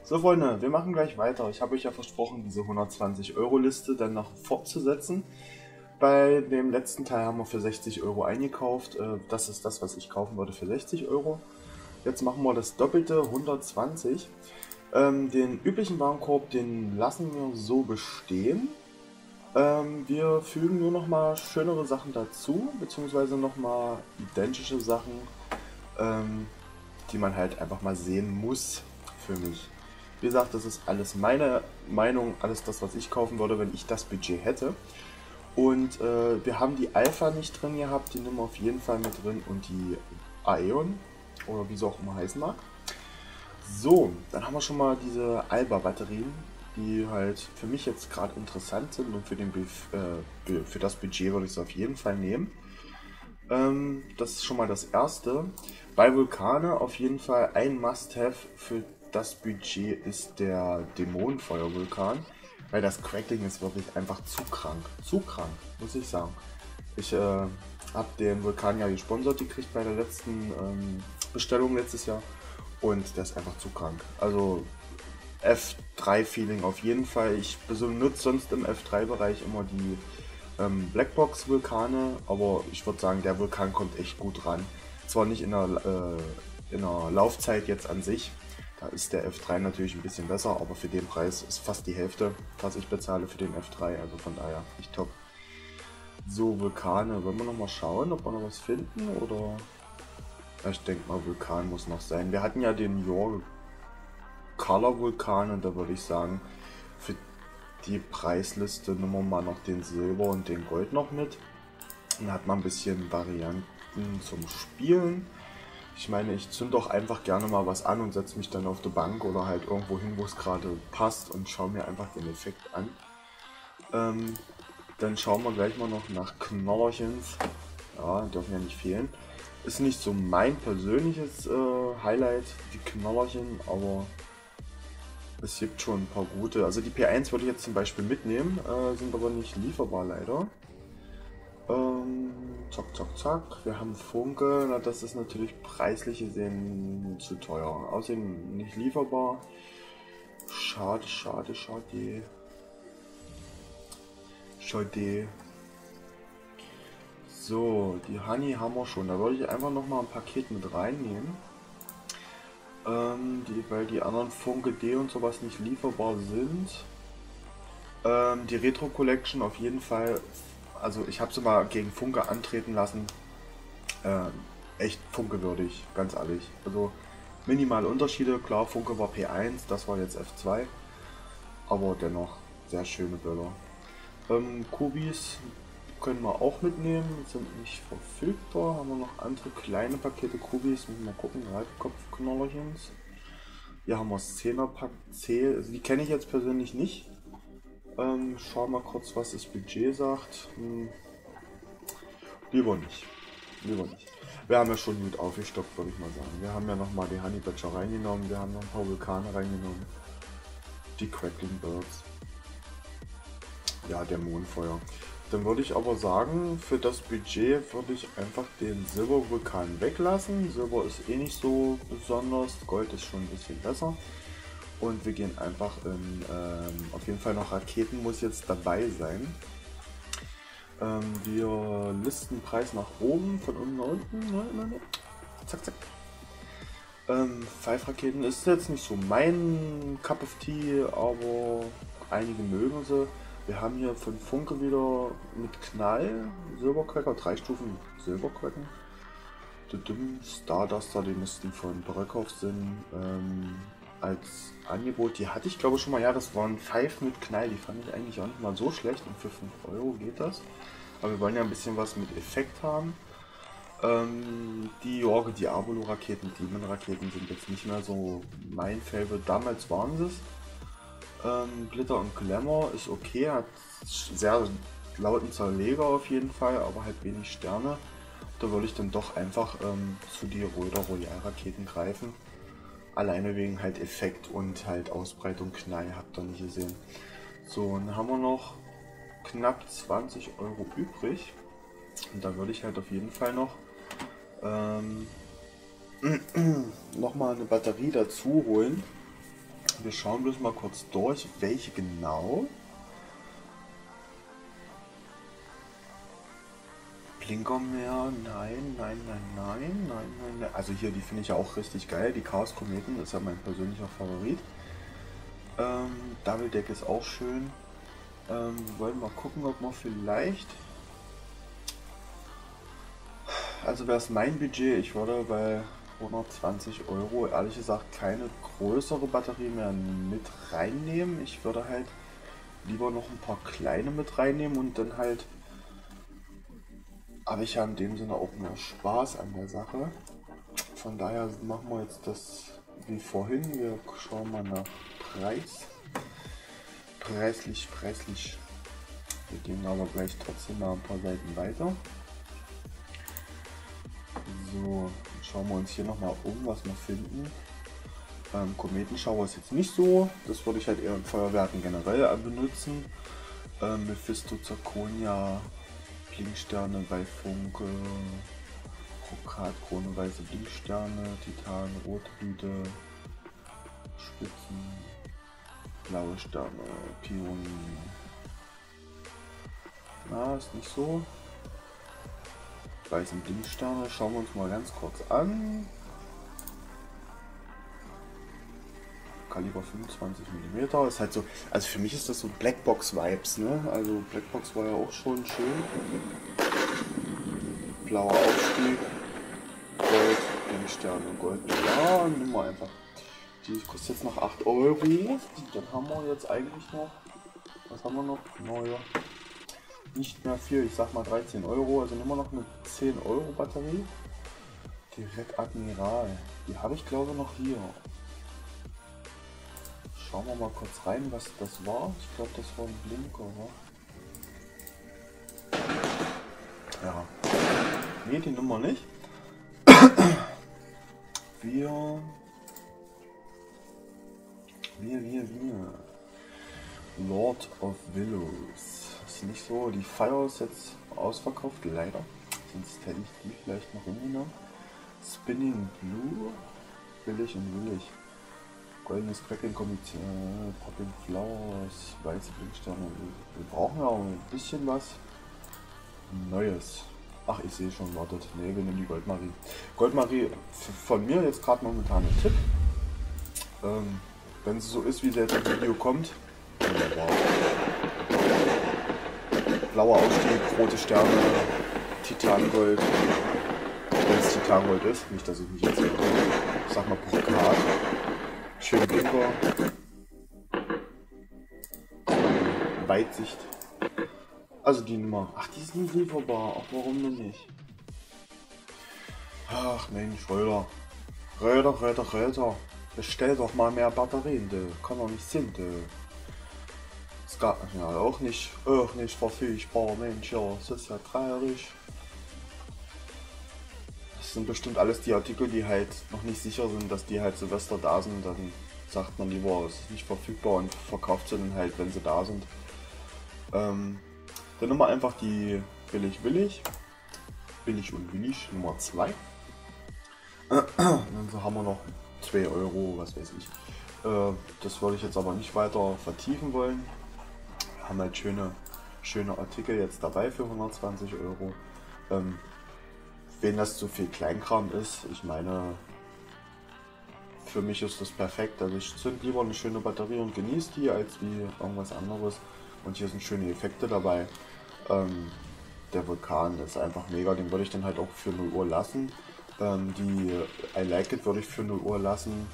So Freunde, wir machen gleich weiter. Ich habe euch ja versprochen, diese 120 € Liste dann noch fortzusetzen. Bei dem letzten Teil haben wir für 60 € eingekauft. Das ist das, was ich kaufen würde für 60 €. Jetzt machen wir das doppelte, 120. Den üblichen Warenkorb, den lassen wir so bestehen. Wir fügen nur noch mal schönere Sachen dazu, beziehungsweise noch mal identische Sachen, die man halt einfach mal sehen muss für mich. Wie gesagt, das ist alles meine Meinung, alles das, was ich kaufen würde, wenn ich das Budget hätte. Und wir haben die Alpha nicht drin gehabt, die nehmen wir auf jeden Fall mit drin, und die Aeon, oder wie sie auch immer heißen mag. So, dann haben wir schon mal diese Alba-Batterien, die halt für mich jetzt gerade interessant sind, und für das Budget würde ich es auf jeden Fall nehmen. Das ist schon mal das erste. Bei Vulkane auf jeden Fall ein Must-Have für das Budget ist der Dämonenfeuer-Vulkan, weil das Crackling ist wirklich einfach zu krank, muss ich sagen. Ich habe den Vulkan ja gesponsert gekriegt bei der letzten Bestellung letztes Jahr, und der ist einfach zu krank. Also F3-Feeling auf jeden Fall. Ich benutze sonst im F3-Bereich immer die Blackbox-Vulkane, aber ich würde sagen, der Vulkan kommt echt gut ran. Zwar nicht in der Laufzeit jetzt an sich, da ist der F3 natürlich ein bisschen besser, aber für den Preis ist fast die Hälfte, was ich bezahle für den F3, also von daher nicht top. So, Vulkane, wollen wir noch mal schauen, ob wir noch was finden, oder? Ich denke mal, Vulkan muss noch sein. Wir hatten ja den Your Color Vulkan, und da würde ich sagen, für die Preisliste nehmen wir mal noch den Silber und den Gold noch mit. Dann hat man ein bisschen Varianten zum Spielen. Ich meine, ich zünde doch einfach gerne mal was an und setze mich dann auf die Bank oder halt irgendwo hin, wo es gerade passt, und schaue mir einfach den Effekt an. Dann schauen wir gleich mal noch nach Knollerchens. Ja, dürfen ja nicht fehlen. Ist nicht so mein persönliches Highlight, die Knollerchen, aber es gibt schon ein paar gute. Also die P1 würde ich jetzt zum Beispiel mitnehmen, sind aber nicht lieferbar leider. Zack, zack, zack. Wir haben Funke, na, das ist natürlich preislich gesehen zu teuer. Außerdem nicht lieferbar. Schade, schade, schade. Schade. So, die Honey haben wir schon. Da würde ich einfach noch mal ein Paket mit reinnehmen. Weil die anderen Funke D und sowas nicht lieferbar sind. Die Retro Collection auf jeden Fall. Also ich habe sie mal gegen Funke antreten lassen. Echt Funke-würdig, ganz ehrlich. Also minimale Unterschiede. Klar, Funke war P1, das war jetzt F2. Aber dennoch sehr schöne Bilder. Kubis können wir auch mitnehmen, sind nicht verfügbar. Haben wir noch andere kleine Pakete Kubis, müssen wir mal gucken. Halbkopfknollerchens. Hier haben wir das 10er Pack C, also die kenne ich jetzt persönlich nicht. Schauen wir kurz, was das Budget sagt. Lieber nicht. Lieber nicht. Wir haben ja schon gut aufgestockt, würde ich mal sagen. Wir haben ja nochmal die Honey Badger reingenommen, wir haben noch ein paar Vulkane reingenommen. Die Crackling Birds. Ja, der Mondfeuer. Dann würde ich aber sagen, für das Budget würde ich einfach den Silbervulkan weglassen. Silber ist eh nicht so besonders, Gold ist schon ein bisschen besser. Und wir gehen einfach in, auf jeden Fall noch Raketen muss jetzt dabei sein. Wir listen Preis nach oben, von unten nach unten. Zack, zack. 5 Raketen ist jetzt nicht so mein Cup of Tea, aber einige mögen sie. Wir haben hier von Funke wieder mit Knall Silbercracker, 3 Stufen Silbercracken. Starduster, die müssten von Bröckhoff sind, als Angebot. Die hatte ich glaube schon mal, ja, das waren 5 mit Knall, die fand ich eigentlich auch nicht mal so schlecht, und für 5 € geht das. Aber wir wollen ja ein bisschen was mit Effekt haben. Die Jorge Diabolo Raketen, Demon Raketen sind jetzt nicht mehr so mein Favorite, damals waren sie es. Glitter und Glamour ist okay, hat sehr lauten Zerleger auf jeden Fall, aber halt wenig Sterne. Da würde ich dann doch einfach zu die Röder Royal Raketen greifen. Alleine wegen halt Effekt und halt Ausbreitung Knall, habt ihr nicht gesehen. So, dann haben wir noch knapp 20 € übrig. Und da würde ich halt auf jeden Fall noch mal eine Batterie dazu holen. Wir schauen bloß mal kurz durch, welche genau. Blinker mehr, nein, nein, nein, nein, nein, nein, nein. Also hier, die finde ich ja auch richtig geil. Die Chaos Kometen ist ja mein persönlicher Favorit. Double Deck ist auch schön. Wir wollen mal gucken, ob wir vielleicht... Also wäre es mein Budget, ich würde bei 120 € ehrlich gesagt keine größere Batterie mehr mit reinnehmen. Ich würde halt lieber noch ein paar kleine mit reinnehmen und dann halt habe ich ja in dem Sinne auch mehr Spaß an der Sache. Von daher machen wir jetzt das wie vorhin. Wir schauen mal nach Preis. Preislich. Wir gehen aber gleich trotzdem mal ein paar Seiten weiter. So, schauen wir uns hier nochmal um, was wir finden. Kometenschauer ist jetzt nicht so. Das würde ich halt eher in Feuerwerken generell benutzen. Mephisto, Zirconia, Blinksterne, Weifunke, Krokatkrone, weiße Blinksterne, Titan, Rotblüte, Spitzen, blaue Sterne, Pionie. Na, ist nicht so. Weißen Blinksterne, schauen wir uns mal ganz kurz an. Kaliber 25 mm, ist halt so, also für mich ist das so Blackbox-Vibes, ne? Also Blackbox war ja auch schon schön. Blauer Aufstieg, Gold, Blinksterne, Gold, ja, nimm mal einfach. Die kostet jetzt noch 8 €. Dann haben wir jetzt eigentlich noch, was haben wir noch? Naja, nicht mehr viel, ich sag mal 13 €, also nehmen wir noch eine 10 € Batterie. Die Red Admiral, die habe ich glaube noch hier. Schauen wir mal kurz rein, was das war. Ich glaube, das war ein Blinker, oder? Ja. Nee, die Nummer nicht. Wir. Lord of Willows. Ist nicht so. Die Fire ist jetzt ausverkauft, leider. Sonst hätte ich die vielleicht noch hingenommen. Spinning Blue. Billig und willig. Goldenes Cracking Komitee, Popping Flowers, weiße Blinksterne. Wir brauchen ja auch ein bisschen was Neues. Ach, ich sehe schon, wartet. Ne, wir nehmen die Goldmarie. Goldmarie, von mir jetzt gerade momentan ein Tipp. Wenn es so ist, wie sie jetzt im Video kommt. Wunderbar. Blauer Aufstieg, rote Sterne, Titangold. Wenn es Titangold ist, nicht, dass ich mich jetzt sag mal Brokat. Schön Blinker. Weitsicht. Also die Nummer. Ach, die ist nicht lieferbar. Ach, warum denn nicht? Ach Mensch, Röder. Bestell doch mal mehr Batterien, de. Kann doch nicht sein, de. Ist gar ja, auch nicht verfügbar, Mensch, ja, das ist ja traurig. Das sind bestimmt alles die Artikel, die halt noch nicht sicher sind, dass die halt Silvester da sind. Dann sagt man lieber, es ist nicht verfügbar und verkauft sie dann halt, wenn sie da sind. Dann nehmen wir einfach die billig und willig Nummer 2. Dann so haben wir noch 2 €, was weiß ich. Das würde ich jetzt aber nicht weiter vertiefen wollen. Wir haben halt schöne Artikel jetzt dabei für 120 €. Wenn das zu viel Kleinkram ist, ich meine, für mich ist das perfekt. Also ich zünd lieber eine schöne Batterie und genieße die, als wie irgendwas anderes. Und hier sind schöne Effekte dabei. Der Vulkan ist einfach mega, den würde ich dann halt auch für 0 Uhr lassen. Die I Like It würde ich für 0 Uhr lassen.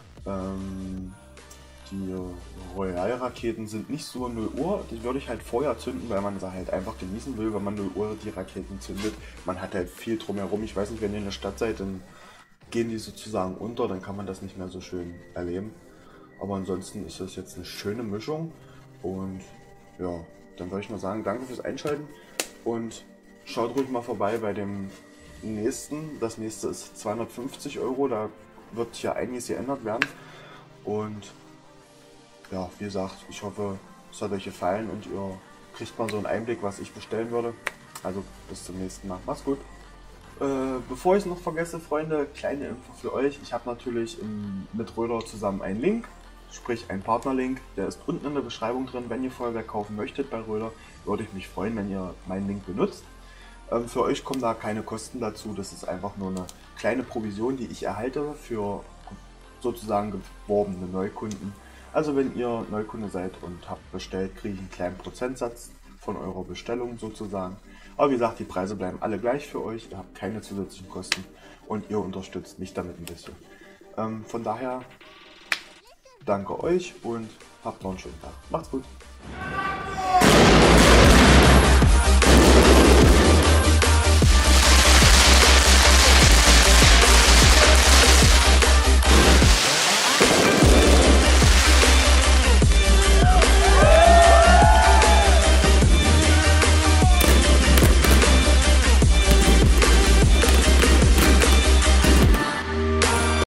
Die Royal-Raketen sind nicht so 0 Uhr, die würde ich halt vorher zünden, weil man sie halt einfach genießen will, wenn man 0 Uhr die Raketen zündet. Man hat halt viel drumherum, ich weiß nicht, wenn ihr in der Stadt seid, dann gehen die sozusagen unter, dann kann man das nicht mehr so schön erleben. Aber ansonsten ist das jetzt eine schöne Mischung und ja, dann würde ich mal sagen, danke fürs Einschalten und schaut ruhig mal vorbei bei dem nächsten. Das nächste ist 250 €, da wird hier einiges geändert werden und ja, wie gesagt, ich hoffe, es hat euch gefallen und ihr kriegt mal so einen Einblick, was ich bestellen würde. Also bis zum nächsten Mal. Macht's gut. Bevor ich es noch vergesse, Freunde, kleine Info für euch. Ich habe natürlich mit Röder zusammen einen Link. sprich ein Partnerlink, der ist unten in der Beschreibung drin. Wenn ihr Feuerwerk kaufen möchtet bei Röhler, würde ich mich freuen, wenn ihr meinen Link benutzt. Für euch kommen da keine Kosten dazu, das ist einfach nur eine kleine Provision, die ich erhalte für sozusagen geworbene Neukunden. Also wenn ihr Neukunde seid und habt bestellt, kriege ich einen kleinen Prozentsatz von eurer Bestellung sozusagen. Aber wie gesagt, die Preise bleiben alle gleich für euch, ihr habt keine zusätzlichen Kosten und ihr unterstützt mich damit ein bisschen. Von daher danke euch und habt noch einen schönen Tag. Macht's gut!